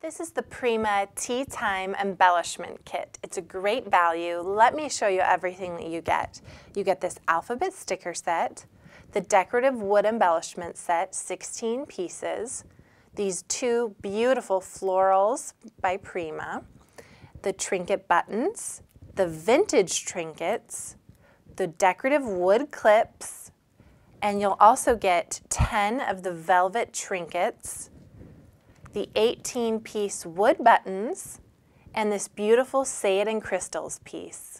This is the Prima Tea Thyme Embellishment Kit. It's a great value. Let me show you everything that you get. You get this alphabet sticker set, the decorative wood embellishment set, 16 pieces, these two beautiful florals by Prima, the trinket buttons, the vintage trinkets, the decorative wood clips, and you'll also get 10 of the velvet trinkets, the 18-piece wood buttons, and this beautiful Say It in Crystals piece.